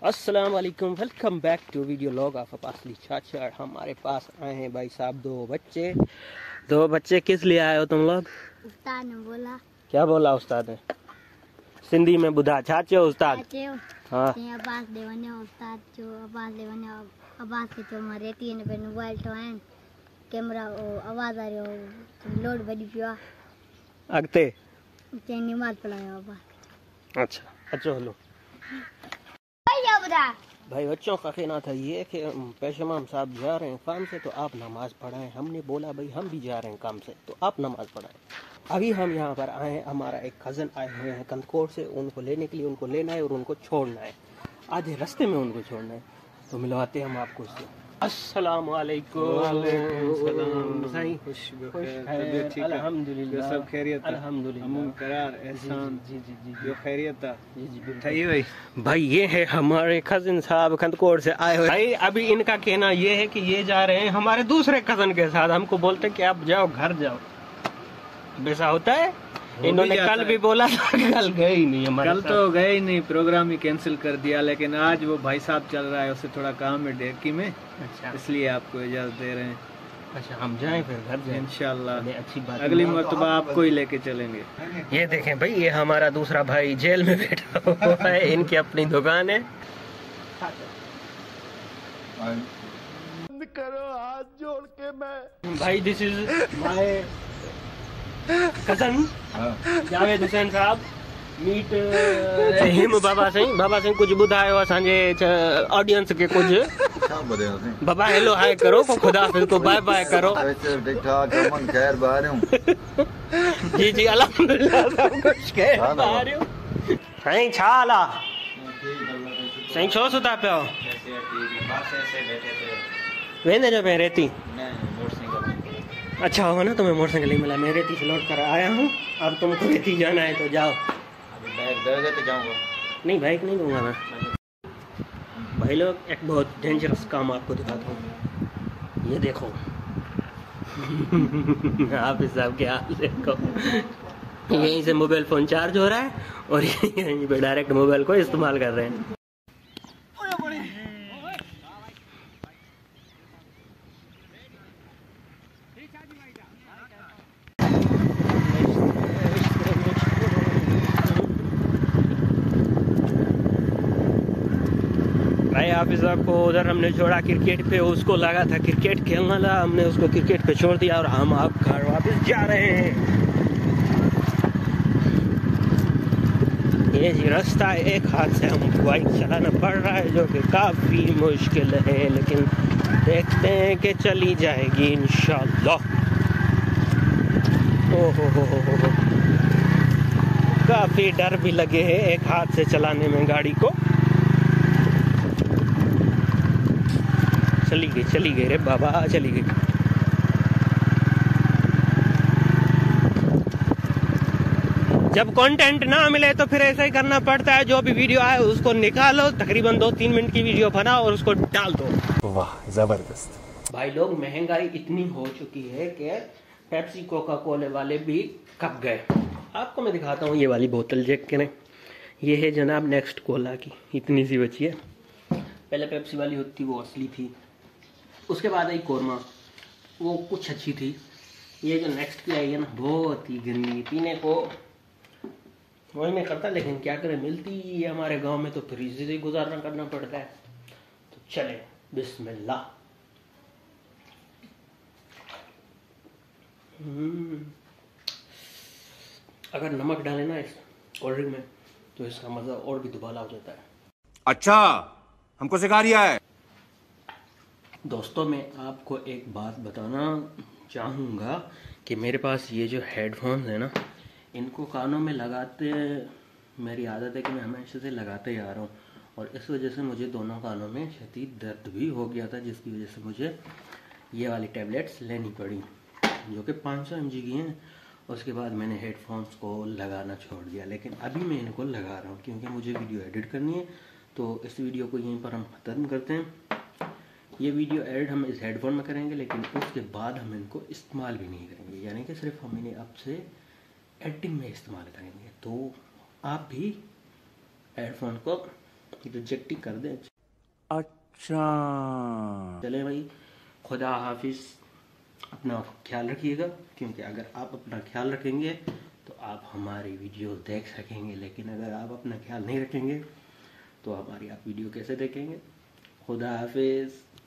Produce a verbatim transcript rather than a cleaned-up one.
अस्सलाम वालेकुम, welcome back to video log of अपासली चाचा। हमारे पास आए हैं भाई साहब दो बच्चे। दो बच्चे किस लिए आए हो तुम लोग? उस्ताद ने बोला। क्या बोला उस्ताद ने? सिंधी में बुधा चाचे उस्ताद। हाँ अब्बास देवने उस्ताद जो अब्बास देवने अब्बास के जो मारे तीन पे मोबाइल तो है कैमरा आवाज आ रही हो लोड बड़ी पिया अगते ते नमाज पढ़ाया अब्बास। अच्छा अच्छा हेलो भाई, बच्चों का कहना था ये कि पेशमाम साहब जा रहे हैं काम से तो आप नमाज पढ़ाएं। हमने बोला भाई हम भी जा रहे हैं काम से तो आप नमाज पढ़ाएं। अभी हम यहाँ पर आए हैं, हमारा एक कज़न आए हुए हैं कंदकोट से, उनको लेने के लिए। उनको लेना है और उनको छोड़ना है, आधे रास्ते में उनको छोड़ना है। तो मिलवाते हैं हम आपको उससे। अस्सलाम वालेकुम। अल्हम्दुलिल्लाह, सब खैरियत है? अल्हम्दुलिल्लाह, करार एहसान जी जी जी जो खैरियत था जी जी बिल्कुल भाई। भाई ये है हमारे कजिन साहब कंदकोट से आए हुए भाई। अभी इनका कहना ये है कि ये जा रहे हैं हमारे दूसरे कजन के साथ। हमको बोलते कि आप जाओ घर जाओ, वैसा होता है। इन्होंने कल भी बोला था, कल गए ही नहीं हमारे कल तो गए ही नहीं, प्रोग्राम ही कैंसिल कर दिया। लेकिन आज वो भाई साहब चल रहा है, उससे थोड़ा काम है डेरकी में। अच्छा, इसलिए आपको इजाजत दे रहे हैं। अच्छा हम जाएं फिर घर जाएं इंशाल्लाह। अच्छी बात, अगली मर्तबा आपको ही लेके चलेंगे। ये देखें भाई, ये हमारा दूसरा भाई जेल में बैठा हुआ है, इनकी अपनी दुकान है। करो हाथ जोड़ के मैं भाई this is my cousin Javed Hussain Sahab. Meet him Baba Singh Baba Singh कुछ ॿुधायो असांजे ऑडियंस के कुछ। बाबा हेलो हाय करो को खुदा हाफिज़ को बाय बाय करो। ठीक ठाक अमन खैर बाहर हूं जी जी अल्हम्दुलिल्लाह सब कुछ खैर बाहर हूं। साईं छा हाल आ? साईं छो सुता पियो? वेंदे जो पे रेती? अच्छा होगा ना, तुम्हें मोटरसाइकिल ही मिला। मैं रेती से लौट कर आया हूँ, अब तुमको रेती जाना है तो जाओ। बैग दोगे तो जाऊंगा। नहीं बाइक नहीं दूंगा मैं। भाई लोग एक बहुत डेंजरस काम आपको दिखाता हूँ, ये देखो। आप इस साहब के हाल देखो, यहीं से मोबाइल फ़ोन चार्ज हो रहा है और यहीं पे डायरेक्ट मोबाइल को इस्तेमाल कर रहे हैं। भाई हाफिज़ साहब को उधर हमने छोड़ा क्रिकेट पे, उसको लगा था क्रिकेट खेलना था, हमने उसको क्रिकेट पे छोड़ दिया और हम अब घर वापस जा रहे हैं। ये जी रास्ता है, एक हाथ से हमको बाइक चलाना पड़ रहा है जो कि काफ़ी मुश्किल है, लेकिन देखते हैं कि चली जाएगी इंशाल्लाह। ओ हो हो हो हो काफ़ी डर भी लगे हैं एक हाथ से चलाने में गाड़ी को। चली गई चली गई रे बाबा, चली गई। जब कंटेंट ना मिले तो फिर ऐसा ही करना पड़ता है, जो भी वीडियो आए उसको निकालो, तकरीबन दो तीन मिनट की वीडियो बनाओ और उसको डाल दो। वाह जबरदस्त। भाई लोग महंगाई इतनी हो चुकी है कि पेप्सी कोका कोले वाले भी कब गए। आपको मैं दिखाता हूँ ये वाली बोतल चेक करें, ये है जनाब नेक्स्ट कोला की, इतनी सी बची है। पहले पेप्सी वाली होती वो असली थी, उसके बाद आई कोरमा, वो कुछ अच्छी थी। ये जो नेक्स्ट की आई है ना, बहुत ही गंदी, पीने को वही मैं करता, लेकिन क्या करें, मिलती है हमारे गांव में तो फिर इसी से गुजारना करना पड़ता है। तो चले बिस्मिल्लाह। अगर नमक डाले ना इस कोल्ड ड्रिंक में तो इसका मज़ा और भी दुबाला हो जाता है। अच्छा हमको सिखा रिया है। दोस्तों मैं आपको एक बात बताना चाहूँगा कि मेरे पास ये जो हेडफोन्स है ना, इनको कानों में लगाते मेरी आदत है कि मैं हमेशा से लगाते ही आ रहा हूँ, और इस वजह से मुझे दोनों कानों में शदीद दर्द भी हो गया था, जिसकी वजह से मुझे ये वाली टैबलेट्स लेनी पड़ी जो कि पाँच सौ एम जी की हैं। उसके बाद मैंने हेडफोन्स को लगाना छोड़ दिया, लेकिन अभी मैं इनको लगा रहा हूँ क्योंकि मुझे वीडियो एडिट करनी है। तो इस वीडियो को यहीं पर हम ख़त्म करते हैं। ये वीडियो एडिट हम इस हेडफोन में करेंगे, लेकिन उसके बाद हम इनको इस्तेमाल भी नहीं करेंगे, यानी कि सिर्फ हम इन्हें अब से एडिटिंग में इस्तेमाल करेंगे। तो आप भी हेडफोन को रिजेक्ट ही कर दे। अच्छा चले भाई, खुदा हाफिज, अपना ख्याल रखिएगा, क्योंकि अगर आप अपना ख्याल रखेंगे तो आप हमारी वीडियो देख सकेंगे, लेकिन अगर आप अपना ख्याल नहीं रखेंगे तो हमारी आप वीडियो कैसे देखेंगे। खुदा हाफिज।